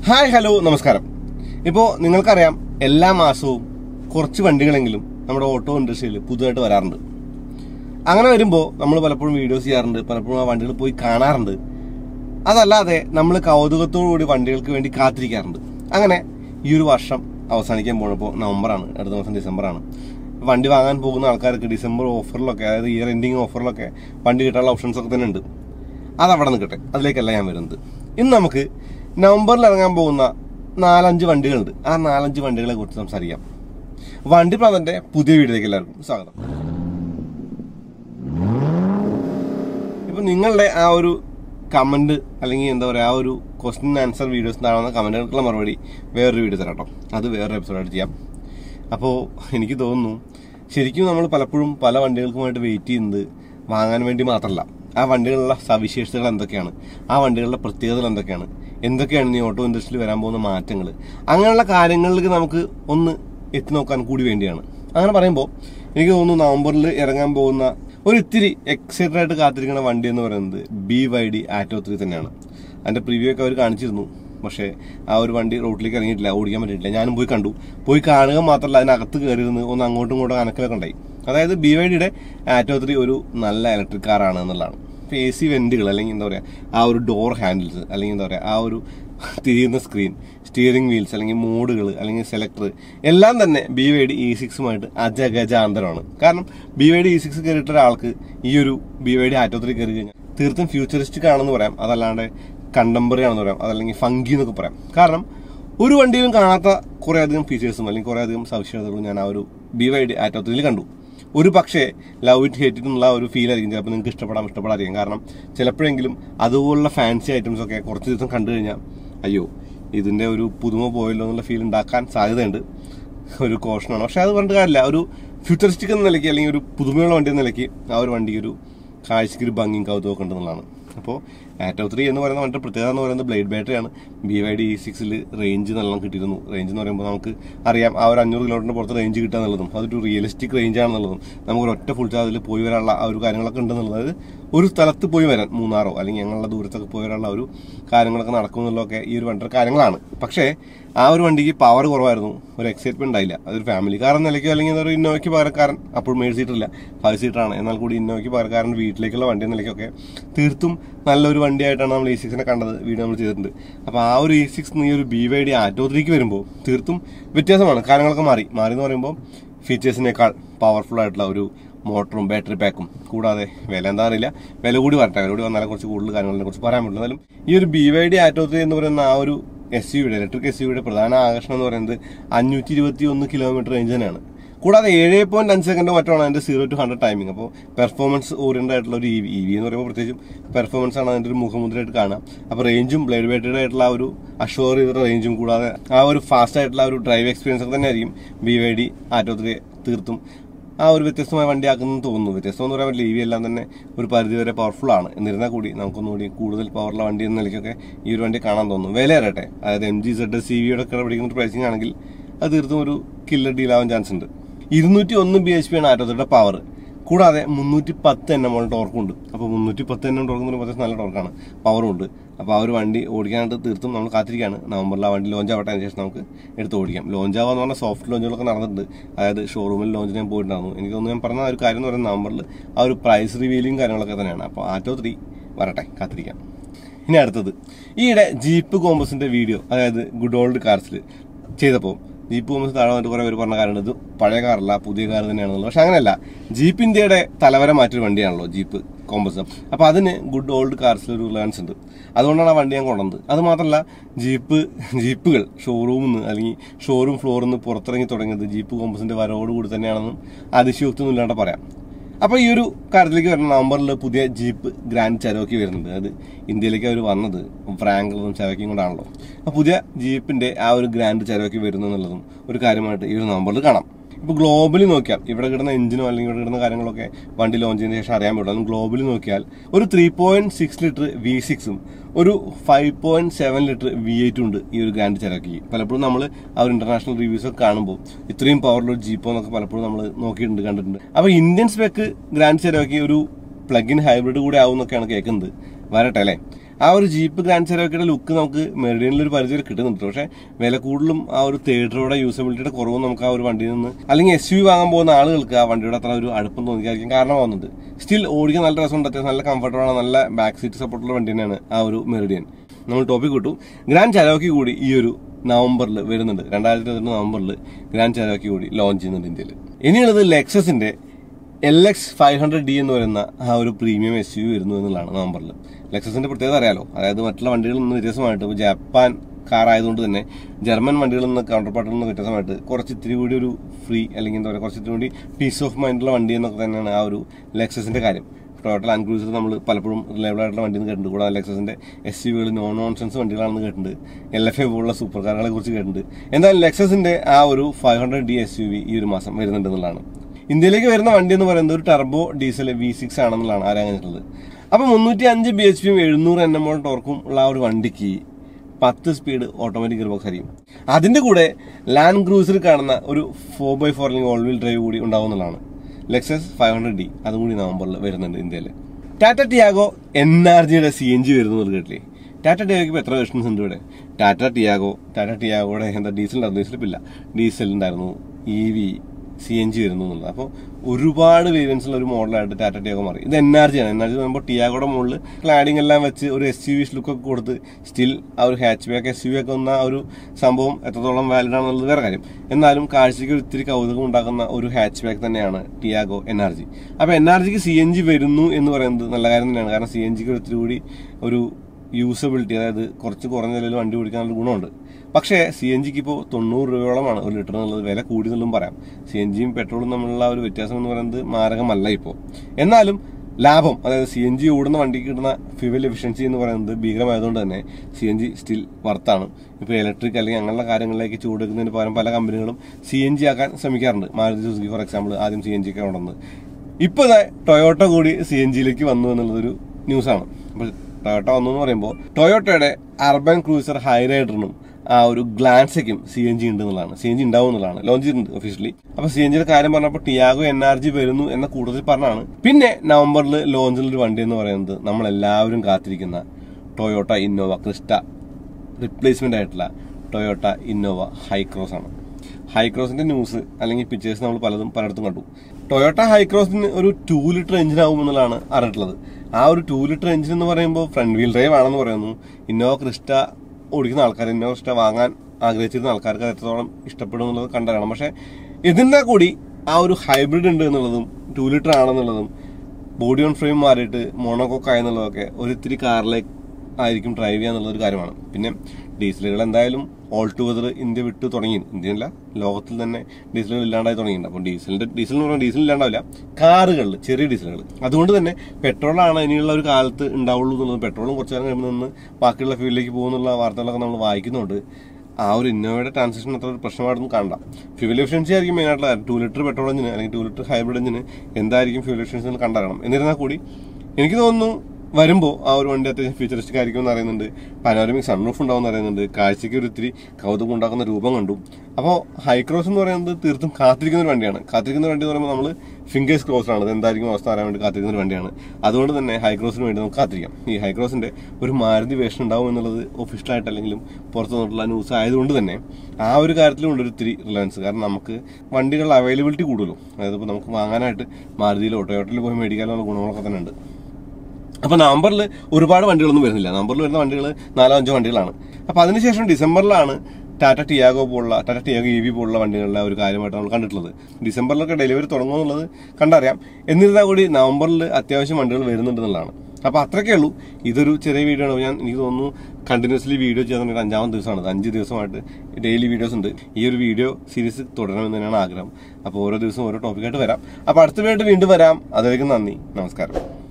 Hi hello നമസ്കാരം. ഇപ്പോൾ നിങ്ങൾക്കറിയാം, എല്ലാ മാസവും കുറച്ച് വണ്ടികളെങ്കിലും നമ്മുടെ ഓട്ടോ ഇൻഡസ്ട്രിയിൽ പുതുതായിട്ട് വരാറുണ്ട്. അങ്ങനെ വരുമ്പോൾ നമ്മൾ പലപ്പോഴും വീഡിയോസ് ചെയ്യാറുണ്ട്, പലപ്പോഴും ആ വണ്ടികൾ പോയി കാണാറുണ്ട്. അതല്ലാതെ നമ്മൾ കൗതുകത്തോടുകൂടി വണ്ടികൾക്ക് വേണ്ടി കാത്തിരിക്കാറുണ്ട്. അങ്ങനെ ഈ ഒരു വർഷം അവസാനിക്കാൻ പോകുമ്പോൾ നവംബറാണ്, അടുത്ത മാസം ഡിസംബറാണ്. വണ്ടി വാങ്ങാൻ പോകുന്ന ആൾക്കാർക്ക് ഡിസംബർ ഓഫറിലൊക്കെ, അതായത് ഇയർ എൻഡിങ് ഓഫറിലൊക്കെ വണ്ടി കിട്ടാനുള്ള ഓപ്ഷൻസ് ഒക്കെ തന്നെ ഉണ്ട്. അതവിടെ നിൽക്കട്ടെ, അതിലേക്കല്ല ഞാൻ വരുന്നത്. ഇന്ന് നമുക്ക് നവംബറിൽ ഇറങ്ങാൻ പോകുന്ന 4-5 വണ്ടികളുണ്ട്. ആ 4-5 വണ്ടികളെ കുറിച്ച് സംസാരിക്കാം. വണ്ടിപ്രാന്തന്റെ പുതിയ വീഡിയോയിലേക്ക് എല്ലാവർക്കും സ്വാഗതം. ഇപ്പൊ നിങ്ങളുടെ ആ ഒരു കമന്റ് അല്ലെങ്കിൽ എന്താ പറയുക, ആ ഒരു ക്വസ്റ്റ്യൻ ആൻസർ വീഡിയോസ് ഉണ്ടാകുന്ന കമന്റുകൾക്കുള്ള മറുപടി വേറൊരു വീഡിയോ തരാം കേട്ടോ. അത് വേറൊരു എപ്പിസോഡായിട്ട് ചെയ്യാം. അപ്പോൾ എനിക്ക് തോന്നുന്നു, ശരിക്കും നമ്മൾ പലപ്പോഴും പല വണ്ടികൾക്കുമായിട്ട് വെയിറ്റ് ചെയ്യുന്നത് വാങ്ങാൻ വേണ്ടി മാത്രമല്ല, ആ വണ്ടികളുടെ സവിശേഷതകൾ എന്തൊക്കെയാണ്, ആ വണ്ടികളുടെ പ്രത്യേകതകൾ എന്തൊക്കെയാണ് ഈ ഓട്ടോ ഇൻഡസ്ട്രിയിൽ വരാൻ പോകുന്ന മാറ്റങ്ങൾ, അങ്ങനെയുള്ള കാര്യങ്ങളിലേക്ക് നമുക്ക് ഒന്ന് എത്തി നോക്കാൻ കൂടി വേണ്ടിയാണ്. അങ്ങനെ പറയുമ്പോൾ എനിക്ക് തോന്നുന്നു, നവംബറിൽ ഇറങ്ങാൻ പോകുന്ന ഒരു ഇത്തിരി എക്സൈറ്റഡ് ആയിട്ട് കാത്തിരിക്കുന്ന വണ്ടി എന്ന് പറയുന്നത് BYD ആറ്റോ 3 തന്നെയാണ്. അതിന്റെ പ്രിവ്യൂ ഒക്കെ അവർ കാണിച്ചിരുന്നു. പക്ഷേ ആ ഒരു വണ്ടി റോഡിലേക്ക് ഇറങ്ങിയിട്ടില്ല, ഓടിക്കാൻ പറ്റിയിട്ടില്ല. ഞാനും പോയി കണ്ടു. പോയി കാണുക മാത്രമല്ല, അതിനകത്ത് കയറിയിരുന്ന് ഒന്ന് അങ്ങോട്ടും ഇങ്ങോട്ടും അനക്കലൊക്കെ ഉണ്ടായി. അതായത് BYDയുടെ ആറ്റോ 3 ഒരു നല്ല ഇലക്ട്രിക് കാറാണ് എന്നുള്ളതാണ്. ഇപ്പോൾ AC വെന്റുകൾ, അല്ലെങ്കിൽ എന്താ പറയുക, ആ ഒരു ഡോർ ഹാൻഡിൽസ്, അല്ലെങ്കിൽ എന്താ പറയുക, ആ ഒരു തിരിയുന്ന സ്ക്രീൻ, സ്റ്റിയറിംഗ് വീൽസ്, അല്ലെങ്കിൽ മോഡുകൾ, അല്ലെങ്കിൽ സെലക്ടർ, എല്ലാം തന്നെ BYD E6 അജഗജാന്തരമാണ്. കാരണം BYD E6 കയറിയിട്ട ഒരാൾക്ക് ഈ ഒരു BYD ആറ്റോ 3 കയറി കഴിഞ്ഞാൽ തീർത്തും ഫ്യൂച്ചറിസ്റ്റിക് ആണെന്ന് പറയാം. അതല്ലാണ്ട് കണ്ടംപററി ആണെന്ന് പറയാം, അതല്ലെങ്കിൽ ഫങ്കി എന്നൊക്കെ പറയാം. കാരണം ഒരു വണ്ടിയിലും കാണാത്ത കുറേ അധികം ഫീച്ചേഴ്സും അല്ലെങ്കിൽ കുറേ അധികം സവിശേഷതകളും ഞാൻ ആ ഒരു BYD ആറ്റോ 3 കണ്ടു. ഒരു പക്ഷേ ലവ് ഇറ്റ് ഹേറ്റ് ഇറ്റ് എന്നുള്ള ഒരു ഫീൽ ആയിരിക്കും ചിലപ്പോൾ നിങ്ങൾക്ക് ഇഷ്ടപ്പെടാതിരിക്കും. കാരണം ചിലപ്പോഴെങ്കിലും അതുപോലുള്ള ഫാൻസി ഐറ്റംസ് ഒക്കെ കുറച്ച് ദിവസം കണ്ടു കഴിഞ്ഞാൽ അയ്യോ ഇതിന്റെ ഒരു പുതുമ പോയല്ലോ എന്നുള്ള ഫീൽ ഉണ്ടാക്കാൻ സാധ്യതയുണ്ട്. ഒരു കോഷനാണ്. പക്ഷെ അത് പറഞ്ഞിട്ട് കാര്യമില്ല. ഒരു ഫ്യൂച്ചറിസ്റ്റിക് എന്ന നിലയ്ക്ക്, അല്ലെങ്കിൽ ഒരു പുതുമയുള്ള വണ്ടി എന്ന നിലയ്ക്ക് ആ ഒരു വണ്ടിക്ക് ഒരു കാഴ്ചയ്ക്ക് ഒരു ഭംഗിയും കൗതുകമൊക്കെ ഉണ്ടെന്നുള്ളതാണ്. അപ്പോൾ ആറ്റോ 3 എന്ന് പറയുന്ന വണ്ടിയുടെ പ്രത്യേകത എന്ന് പറയുന്നത് ബ്ലേഡ് ബാറ്ററിയാണ്. BYD E6 റേഞ്ച് നല്ലോണം കിട്ടിയിരുന്നു. റേഞ്ച് എന്ന് പറയുമ്പോൾ നമുക്ക് അറിയാം, ആ ഒരു 500 കിലോമീറ്ററിന് പുറത്ത് റേഞ്ച് കിട്ടുക എന്നുള്ളതും അതൊരു റിയലിസ്റ്റിക് റേഞ്ച് ആണെന്നുള്ളതും നമുക്ക് ഒറ്റ ഫുൾ ചാർജിൽ പോയി വരാനുള്ള ആ ഒരു കാര്യങ്ങളൊക്കെ ഉണ്ടെന്നുള്ളത്. അതായത് ഒരു സ്ഥലത്ത് പോയി വരാൻ, മൂന്നാറോ അല്ലെങ്കിൽ ഞങ്ങളുടെ ദൂരത്തൊക്കെ പോയി വരാനുള്ള ഒരു കാര്യങ്ങളൊക്കെ നടക്കുമെന്നുള്ളതൊക്കെ ഈ ഒരു വണ്ടിയുടെ കാര്യങ്ങളാണ്. പക്ഷേ ആ ഒരു വണ്ടിക്ക് പവർ കുറവായിരുന്നു, ഒരു എക്സൈറ്റ്മെന്റ് ഉണ്ടായില്ല. അതൊരു ഫാമിലി കാർ എന്ന നിലയ്ക്കോ, അല്ലെങ്കിൽ ഒരു ഇന്നോവയ്ക്ക് പകരക്കാരൻ, അപ്പോഴും 7 സീറ്ററില്ല, 5 സീറ്ററാണ്, എന്നാൽ കൂടി ഇന്നോവയ്ക്ക് പകരക്കാരൻ വീട്ടിലേക്കുള്ള വണ്ടി എന്ന നിലയ്ക്കൊക്കെ തീർത്തും നല്ലൊരു വണ്ടിയായിട്ടാണ് നമ്മൾ E6 കണ്ടത്. വീഡിയോ നമ്മൾ ചെയ്തിട്ടുണ്ട്. അപ്പോൾ ആ ഒരു E6 ഈ ഒരു BYD ആറ്റോ 3 വരുമ്പോൾ തീർത്തും വ്യത്യാസമാണ്. കാര്യങ്ങളൊക്കെ മാറി എന്ന് പറയുമ്പോൾ ഫീച്ചേഴ്സിനേക്കാൾ പവർഫുൾ ആയിട്ടുള്ള ഒരു മോട്ടറും ബാറ്ററി പാക്കും, കൂടാതെ വില എന്താ അറിയില്ല, വില കൂടി വന്നാലും കുറച്ച് കൂടുതൽ കാര്യങ്ങളെ കുറിച്ച് പറയാൻ പറ്റും. എന്നാലും ഈ ഒരു BYD ആറ്റോ 3 എന്ന് പറയുന്ന ആ ഒരു ഇലക്ട്രിക് SUV പ്രധാന ആകർഷണം എന്ന് പറയുന്നത് 521 കിലോമീറ്റർ റേഞ്ച് തന്നെയാണ്. കൂടാതെ 7.5 സെക്കൻഡ് മറ്റാണ് അതിന്റെ 0 to 100 ടൈമിംഗ്. അപ്പോൾ പെർഫോമൻസ് ഓറിയന്റഡ് ആയിട്ടുള്ള ഒരു EV എന്ന് പറയുമ്പോൾ പ്രത്യേകിച്ചും പെർഫോമൻസ് ആണ് അതിന്റെ ഒരു മുഖമുദ്രയായിട്ട് കാണാം. അപ്പോൾ റേഞ്ചും ബ്ലേഡ് ബാറ്ററിയുടെ ആയിട്ടുള്ള ആ ഒരു അഷ്വർ ചെയ്ത റേഞ്ചും, കൂടാതെ ആ ഒരു ഫാസ്റ്റ് ആയിട്ടുള്ള ഒരു ഡ്രൈവ് എക്സ്പീരിയൻസ് ഒക്കെ തന്നെ ആയിരിക്കും BYD ആറ്റോ 3 തീർത്തും ആ ഒരു വ്യത്യസ്തമായ വണ്ടിയാക്കുന്നെന്ന് തോന്നുന്നു. വ്യത്യസ്തം എന്ന് പറയാൻ പറ്റില്ല, EV എല്ലാം തന്നെ ഒരു പരിധിവരെ പവർഫുൾ ആണ്. എന്നിരുന്നാൽ കൂടി നമുക്കൊന്നുകൂടി കൂടുതൽ പവറുള്ള വണ്ടി എന്ന നിലയ്ക്കൊക്കെ ഈ ഒരു വണ്ടി കാണാൻ തോന്നുന്നു. വില അറിയട്ടെ, അതായത് MG-Z CV ഒക്കെ പിടിക്കുന്ന ഒരു പ്രൈസിംഗ് ആണെങ്കിൽ അത് തീർത്തും ഒരു കില്ലർ ഡീലാവാൻ ചാൻസ് ഉണ്ട്. 201 bhp ആണ് ആറ്റോ 3 പവർ. കൂടാതെ 310 Nm ടോർക്കുണ്ട്. അപ്പോൾ 310 Nm ടോർക്ക് എന്ന് പറയുമ്പോൾ നല്ല ടോർക്കാണ്, പവറും ഉണ്ട്. അപ്പോൾ ആ ഒരു വണ്ടി ഓടിക്കാനായിട്ട് തീർത്തും നമ്മൾ കാത്തിരിക്കുകയാണ്. നവംബറിൽ ആ വണ്ടി ലോഞ്ച് ആവട്ടെ, അതിന് ശേഷം നമുക്ക് എടുത്ത് ഓടിക്കാം. ലോഞ്ച് ആവാന്ന് പറഞ്ഞാൽ സോഫ്റ്റ് ലോഞ്ചുകളൊക്കെ നടന്നിട്ടുണ്ട്. അതായത് ഷോറൂമിൽ ലോഞ്ചിന് ഞാൻ പോയിട്ടുണ്ടായിരുന്നു. എനിക്ക് തോന്നുന്നു, ഞാൻ പറഞ്ഞ ഒരു കാര്യം എന്ന് പറയുന്നത് നവംബറിൽ ആ ഒരു പ്രൈസ് റിവീലിംഗ് കാര്യങ്ങളൊക്കെ തന്നെയാണ്. അപ്പോൾ ആറ്റോ 3 വരട്ടെ, കാത്തിരിക്കാം. ഇനി അടുത്തത്, ഈയിടെ ജീപ്പ് കോമ്പസിന്റെ വീഡിയോ, അതായത് ഗുഡ് ഓൾഡ് കാർസിൽ ചെയ്തപ്പോൾ ജീപ്പ് കോമ്പസ് താഴെ വന്നിട്ട് കുറെ പേര് പറഞ്ഞ കാര്യം ഇത് പഴയ കാറല്ല, പുതിയ കാർ തന്നെയാണെന്നുള്ളത്. പക്ഷെ അങ്ങനെയല്ല, ജീപ്പ് ഇന്ത്യയുടെ തലവര മാറ്റിയൊരു വണ്ടിയാണല്ലോ ജീപ്പ് കോമ്പസ്. അപ്പോൾ അതിന് ഗുഡ് ഓൾഡ് കാർസിൽ ഒരു റിലവൻസ് ഉണ്ട്. അതുകൊണ്ടാണ് ആ വണ്ടി ഞാൻ കൊണ്ടുവന്നത്. അത് മാത്രമല്ല, ജീപ്പുകൾ ഷോറൂമിൽ നിന്ന്, അല്ലെങ്കിൽ ഷോറൂം ഫ്ലോറിൽ നിന്ന് പുറത്തിറങ്ങി തുടങ്ങിയത് ജീപ്പ് കോമ്പസിന്റെ വരവോടുകൂടി തന്നെയാണെന്നും അതിശയോക്തിയൊന്നും ഇല്ലാണ്ട് പറയാം. അപ്പോൾ ഈ ഒരു കാര്യത്തിലേക്ക് വരുന്ന നവംബറിൽ പുതിയ ജീപ്പ് ഗ്രാൻഡ് ചെറോക്കി വരുന്നുണ്ട്. അത് ഇന്ത്യയിലേക്ക് അവർ വന്നത് ഫ്രാങ്ക്ലറും ചെറോക്കിയും കൊണ്ടാണല്ലോ. അപ്പോൾ പുതിയ ജീപ്പിന്റെ ആ ഒരു ഗ്രാൻഡ് ചെറോക്കി വരുന്നു എന്നുള്ളതും ഒരു കാര്യമായിട്ട് ഈ ഒരു നവംബറിൽ കാണാം. ഇപ്പോൾ ഗ്ലോബലി നോക്കിയാൽ ഇവിടെ കിടന്ന എഞ്ചിനോ അല്ലെങ്കിൽ ഇവിടെ കിടന്ന കാര്യങ്ങളൊക്കെ വണ്ടി ലോഞ്ച് ചെയ്തതിനു ശേഷം അറിയാൻ പറ്റും. അതും ഗ്ലോബലി നോക്കിയാൽ ഒരു 3.6 ലിറ്റർ V6ഉം ഒരു 5.7 ലിറ്റർ V8 ഉണ്ട് ഈ ഒരു ഗ്രാൻഡ് ചെറോക്കി. പലപ്പോഴും നമ്മൾ ആ ഒരു ഇന്റർനാഷണൽ റിവ്യൂസ് ഒക്കെ കാണുമ്പോൾ ഇത്രയും പവറുള്ള ജീപ്പോ എന്നൊക്കെ പലപ്പോഴും നമ്മൾ കണ്ടിട്ടുണ്ട്. അപ്പോൾ ഇന്ത്യൻ സ്പെക്ക് ഗ്രാൻഡ് ചെറോക്കി ഒരു പ്ലഗ് ഇൻ ഹൈബ്രിഡ് കൂടെ ആവും എന്നൊക്കെയാണ് കേൾക്കുന്നത്. വരട്ടെ അല്ലേ. ആ ഒരു ജീപ്പ് ഗ്രാൻഡ് ചെറോക്കിയുടെ ലുക്ക് നമുക്ക് മെറിഡിയനിൽ ഒരു പരിധി വരെ കിട്ടുന്നുണ്ട്. പക്ഷേ വില കൂടുതലും ആ ഒരു തേർഡ് റോഡ് യൂസബിലിറ്റിയുടെ കുറവും നമുക്ക് ആ ഒരു വണ്ടിയിൽ നിന്ന് അല്ലെങ്കിൽ SUV വാങ്ങാൻ പോകുന്ന ആളുകൾക്ക് ആ വണ്ടിയുടെ അത്ര ഒരു അടുപ്പം തോന്നിക്കായിരിക്കും കാരണമാകുന്നുണ്ട്. സ്റ്റിൽ ഓടിക്കാൻ നല്ല രസമുണ്ട്, അത്യാവശ്യം നല്ല കംഫർട്ടബിളാണ്, നല്ല ബാക്ക് സീറ്റ് സപ്പോർട്ടുള്ള വണ്ടി തന്നെയാണ് ആ ഒരു മെറിഡിയൻ. നമ്മൾ ടോപ്പിക് കിട്ടും. ഗ്രാൻഡ് ചെറോക്കി കൂടി ഈ ഒരു നവംബറിൽ വരുന്നുണ്ട്. 2022 നവംബറിൽ ഗ്രാൻഡ് ചെറോക്കി കൂടി ലോഞ്ച് ചെയ്യുന്നുണ്ട് ഇന്ത്യയിൽ. ഇനിയുള്ളത് ലെക്സസിന്റെ LX 500D എന്ന് പറയുന്ന ആ ഒരു പ്രീമിയം SUV വരുന്നു എന്നുള്ളതാണ് നവംബറിൽ. ലെക്സസിന്റെ പ്രത്യേകത അറിയാലോ, അതായത് മറ്റുള്ള വണ്ടികളിൽ നിന്ന് വ്യത്യാസമായിട്ട് ഇപ്പോൾ ജപ്പാൻ കാർ ആയതുകൊണ്ട് തന്നെ ജർമ്മൻ വണ്ടികളിൽ നിന്ന് കൗണ്ടർ പാർട്ടുകളിൽ നിന്ന് വ്യത്യാസമായിട്ട് കുറച്ച് ഇത്തിരി കൂടി ഒരു ഫ്രീ അല്ലെങ്കിൽ എന്താ പറയുക കുറച്ച് ഇത്തിരി കൂടി പീസ് ഓഫ് മൈൻഡുള്ള വണ്ടി എന്നൊക്കെ തന്നെയാണ് ആ ഒരു ലെക്സസിന്റെ കാര്യം. ടൊയോട്ട ലാൻഡ് ക്രൂസർ നമ്മൾ പലപ്പോഴും റിലയബിൾ ആയിട്ടുള്ള വണ്ടി എന്ന് കേട്ടിട്ടുണ്ട്. കൂടാതെ ലെക്സസിന്റെ SUVകൾ നോൺസെൻസ് വണ്ടികളാണെന്ന് കേട്ടിട്ടുണ്ട്. LFA പോലുള്ള സൂപ്പർ കാറുകളെ കുറിച്ച് കേട്ടിട്ടുണ്ട്. എന്തായാലും ലെക്സസിന്റെ ആ ഒരു 500D SUV ഈ ഒരു മാസം വരുന്നുണ്ട് എന്നുള്ളതാണ്. ഇന്ത്യയിലേക്ക് വരുന്ന വണ്ടി എന്ന് പറയുന്നത് ഒരു ടർബോ ഡീസൽ V6 ആണെന്നുള്ളതാണ് ആരാഞ്ഞിട്ടുള്ളത്. അപ്പോൾ 305 bhp 700 Nm ടോർക്കും ഉള്ള ആ ഒരു വണ്ടിക്ക് 10 സ്പീഡ് ഓട്ടോമാറ്റിക് ഗിയർ ബോക്സ് ആയിരിക്കും. അതിന്റെ കൂടെ ലാൻഡ് ക്രൂസറിൽ കാണുന്ന ഒരു 4x4 അല്ലെങ്കിൽ ഓൾ വീൽ ഡ്രൈവ് കൂടി ഉണ്ടാവുന്നതാണ്. ലെക്സസ് 500D അതും കൂടി നവംബറിൽ വരുന്നുണ്ട് ഇന്ത്യയിൽ. ടാറ്റ ടിയാഗോ NRGയുടെ CNG വരുന്നത് കേട്ടില്ലേ? ടാറ്റ ടിയാഗോക്ക് ഇപ്പോൾ എത്ര വേർഷൻസ് ഉണ്ട് ഇവിടെ? ടാറ്റ ടിയാഗോയുടെ എന്താ ഡീസൽ ഉണ്ടായിരുന്നു, ഡീസലിപ്പില്ല, ഡീസൽ ഉണ്ടായിരുന്നു, EV, CNG വരുന്നു എന്നുള്ളത്. അപ്പോൾ ഒരുപാട് വേരിയൻസുള്ള ഒരു മോഡലായിട്ട് ടാറ്റ ടിയാഗോ മാറി. ഇത് NRG ആണ്. NRG പറയുമ്പോൾ ടിയാഗോയുടെ മുകളിൽ ക്ലാഡിംഗ് എല്ലാം വെച്ച് ഒരു SUV ലുക്കൊക്കെ കൊടുത്ത് സ്റ്റിൽ ആ ഒരു ഹാച്ച് ബാക്ക് SUV ഒക്കെ വന്ന ഒരു സംഭവം എത്രത്തോളം വാലിഡ് ആണെന്നുള്ളത് വേറെ കാര്യം. എന്നാലും കാഴ്ചയ്ക്ക് ഒത്തിരി കൗതുകം ഉണ്ടാക്കുന്ന ഒരു ഹാച്ച് ബാക്ക് തന്നെയാണ് ടിയാഗോ NRG. അപ്പോൾ NRGക്ക് CNG വരുന്നു എന്ന് പറയുന്നത് നല്ല കാര്യം തന്നെയാണ്. കാരണം CNGക്ക് ഒത്തിരി കൂടി ഒരു യൂസബിലിറ്റി, അതായത് കുറച്ച് കുറഞ്ഞ നിലയിൽ വണ്ടി ഓടിക്കാനുള്ള ഗുണമുണ്ട്. പക്ഷേ CNGക്ക് ഇപ്പോൾ 90 രൂപയോളമാണ് ഒരു ലിറ്റർ എന്നുള്ളത്. വില കൂടി എന്നുള്ളതും പറയാം. CNGയും പെട്രോളും തമ്മിലുള്ള ഒരു വ്യത്യാസം എന്ന് പറയുന്നത് മാരകമല്ല ഇപ്പോൾ. എന്നാലും ലാഭം, അതായത് CNG ഓടുന്ന വണ്ടിക്ക് കിട്ടുന്ന ഫ്യൂവൽ എഫിഷ്യൻസി എന്ന് പറയുന്നത് ഭീകരമായതുകൊണ്ട് തന്നെ CNG സ്റ്റിൽ വർത്താണ്. ഇപ്പോൾ ഇലക്ട്രിക് അല്ലെങ്കിൽ അങ്ങനെയുള്ള കാര്യങ്ങളിലേക്ക് ചൂടെടുക്കുന്നതിന് പകരം പല കമ്പനികളും CNG ആക്കാൻ ശ്രമിക്കാറുണ്ട്. മാരുതി സുസുക്കി ഫോർ എക്സാമ്പിൾ ആദ്യം CNG ഒക്കെ ഉണ്ടെന്ന്. ഇപ്പോൾ ടൊയോട്ട കൂടി CNGയിലേക്ക് വന്നു എന്നുള്ളതൊരു ന്യൂസാണ്. അപ്പോൾ ടൊയോട്ട വന്നു എന്ന് പറയുമ്പോൾ ടൊയോട്ടയുടെ അർബൻ ക്രൂസർ ഹൈറൈഡറിനും ആ ഒരു ഗ്ലാൻസയ്ക്കും CNG ഉണ്ട് എന്നുള്ളതാണ്. CNG ഉണ്ടാവും എന്നുള്ളതാണ് ലോഞ്ച് ചെയ്തിട്ടുണ്ട് ഒഫീഷ്യലി. അപ്പൊ CNGയുടെ കാര്യം പറഞ്ഞപ്പോൾ ടിയാഗോ NRG വരുന്നു എന്ന കൂടുതൽ പറഞ്ഞാണ്. പിന്നെ നവംബറിൽ ലോഞ്ചിലൊരു വണ്ടി എന്ന് പറയുന്നത് നമ്മളെല്ലാവരും കാത്തിരിക്കുന്ന ടൊയോട്ട ഇന്നോവ ക്രിസ്റ്റ റിപ്ലേസ്മെന്റ് ആയിട്ടുള്ള ടൊയോട്ട ഇന്നോവ ഹൈക്രോസ് ആണ്. ഹൈക്രോസിന്റെ ന്യൂസ് അല്ലെങ്കിൽ പിക്ചേഴ്സ് നമ്മൾ പലയിടത്തും കണ്ടു. ടൊയോട്ട ഹൈക്രോസിന് ഒരു 2 ലിറ്റർ എഞ്ചിൻ ആവും എന്നുള്ളതാണ് അറിഞ്ഞിട്ടുള്ളത്. ആ ഒരു 2 ലിറ്റർ എഞ്ചിൻ എന്ന് പറയുമ്പോൾ ഫ്രണ്ട് വീൽ ഡ്രൈവ് ആണെന്ന് പറയുന്നു. ഇന്നോവ ക്രിസ്റ്റ ഓടിക്കുന്ന ആൾക്കാർ, ഇന്നോവ ക്രിസ്റ്റ വാങ്ങാൻ ആഗ്രഹിച്ചിരുന്ന ആൾക്കാർക്ക് എത്രത്തോളം ഇഷ്ടപ്പെടും എന്നുള്ളത് കണ്ടറിയണം. പക്ഷേ ഇതിന്റെ കൂടി ആ ഒരു ഹൈബ്രിഡ് ഉണ്ട് എന്നുള്ളതും 2 ലിറ്റർ ആണെന്നുള്ളതും ബോഡി ഓൺ ഫ്രെയിം മാറിയിട്ട് മോണോകോക്ക് ആയെന്നുള്ളതൊക്കെ ഒരിത്തിരി കാറിലേക്ക് ആയിരിക്കും ഡ്രൈവ് ചെയ്യാന്നുള്ളൊരു കാര്യമാണ്. പിന്നെ ഡീസലുകൾ എന്തായാലും ഓൾ ടുഗദർ ഇന്ത്യ വിട്ടു തുടങ്ങി. ഇന്ത്യയല്ല, ലോകത്തിൽ തന്നെ ഡീസലുകൾ ഇല്ലാണ്ടായി തുടങ്ങിയിട്ടുണ്ട്. അപ്പോൾ ഡീസൽ എന്ന് പറഞ്ഞാൽ ഡീസൽ ഇല്ലാണ്ടാവില്ല, കാറുകളിൽ ചെറിയ ഡീസലുകൾ. അതുകൊണ്ട് തന്നെ പെട്രോളാണ് ഇനിയുള്ള ഒരു കാലത്ത് ഉണ്ടാവുള്ളൂ എന്നുള്ളത്. പെട്രോളും കുറച്ചു നേരം കഴിയുമ്പോൾ നിന്ന് ബാക്കിയുള്ള ഫീൽഡിലേക്ക് പോകുന്നുള്ള വാർത്തകളൊക്കെ നമ്മൾ വായിക്കുന്നുണ്ട്. ആ ഒരു ഇന്നോവയുടെ ട്രാൻസിഷൻ അത്ര ഒരു പ്രശ്നമായിട്ടൊന്നും കാണണ്ട. ഫ്യൂവൽ എഫിഷ്യൻസി ആയിരിക്കും മെയിനായിട്ടുള്ള 2 ലിറ്റർ പെട്രോൾ എഞ്ചിന് അല്ലെങ്കിൽ 2 ലിറ്റർ ഹൈബ്രിഡ് എഞ്ചിന് എന്തായിരിക്കും ഫ്യൂവൽ എഫിഷ്യൻസി എന്ന് കണ്ടറിയണം. എന്നിരുന്നാൽ കൂടി എനിക്ക് തോന്നുന്നു വരുമ്പോൾ ആ ഒരു വണ്ടി അത്യാവശ്യം ഫ്യൂച്ചറിസ്റ്റിക് ആയിരിക്കുമെന്ന് അറിയുന്നുണ്ട്. പനോരമിക് സൺറൂഫ് ഉണ്ടാവുമെന്ന് അറിയുന്നുണ്ട്. കാഴ്ചയ്ക്ക് ഒരു ഇത്തിരി കൗതുകം ഉണ്ടാക്കുന്ന രൂപം കണ്ടു. അപ്പോൾ ഹൈക്രോസ് എന്ന് പറയുന്നത് തീർത്തും കാത്തിരിക്കുന്ന ഒരു വണ്ടിയാണ്. കാത്തിരിക്കുന്ന വണ്ടി എന്ന് പറയുമ്പോൾ നമ്മൾ ഫിംഗേഴ്സ് ക്രോസ്ഡ് ആണ്, എന്തായിരിക്കും അവസ്ഥ അറിയാൻ വേണ്ടി കാത്തിരിക്കുന്ന ഒരു വണ്ടിയാണ്. അതുകൊണ്ട് തന്നെ ഹൈക്രോസിന് വേണ്ടി നമുക്ക് കാത്തിരിക്കാം. ഈ ഹൈക്രോസിന്റെ ഒരു മാരുതി വേർഷൻ ഉണ്ടാവും എന്നുള്ളത് ഒഫീഷ്യലായിട്ട് അല്ലെങ്കിലും പുറത്തു നിന്നുള്ള ന്യൂസ് ആയതുകൊണ്ട് തന്നെ ആ ഒരു കാര്യത്തിലും ഉണ്ട് ഒരു ഇത്തിരി റിലവൻസ്. കാരണം നമുക്ക് വണ്ടികളുടെ അവൈലബിലിറ്റി കൂടുതലും, അതായത് ഇപ്പോൾ നമുക്ക് വാങ്ങാനായിട്ട് മാരുതിയിലോ ടൊയോട്ടയിലോ പോയി മേടിക്കാനുള്ള ഗുണങ്ങളൊക്കെ തന്നെ ഉണ്ട്. അപ്പൊ നവംബറിൽ ഒരുപാട് വണ്ടികളൊന്നും വരുന്നില്ല. നവംബറിൽ വരുന്ന വണ്ടികൾ 4-5 വണ്ടികളാണ്. അപ്പൊ അതിനുശേഷം ഡിസംബറിലാണ് ടാറ്റ ടിയാഗോ EV പോലുള്ള വണ്ടികളുടെ ഒരു കാര്യമായിട്ട് നമ്മൾ കണ്ടിട്ടുള്ളത്. ഡിസംബറിലൊക്കെ ഡെലിവറി തുടങ്ങുമെന്നുള്ളത് കണ്ടറിയാം. എന്നിരുന്നാൽ കൂടി നവംബറിൽ അത്യാവശ്യം വണ്ടികൾ വരുന്നുണ്ടെന്നുള്ളതാണ്. അപ്പൊ അത്രയ്ക്കേ ഉള്ളൂ. ഇതൊരു ചെറിയ വീഡിയോ ആണ്. എനിക്ക് തോന്നുന്നു കണ്ടിന്യൂസ്ലി വീഡിയോ ചെയ്യാൻ 5-ാമത്തെ ദിവസമാണ്. 5 ദിവസമായിട്ട് ഡെയിലി വീഡിയോസ് ഉണ്ട്. ഈ ഒരു വീഡിയോ സീരീസ് തുടരണമെന്ന് തന്നെയാണ് ആഗ്രഹം. അപ്പോൾ ഓരോ ദിവസവും ഓരോ ടോപ്പിക്കായിട്ട് വരാം. അപ്പൊ അടുത്ത വീണ്ടും വരാം. അതുവരെയും നന്ദി, നമസ്കാരം.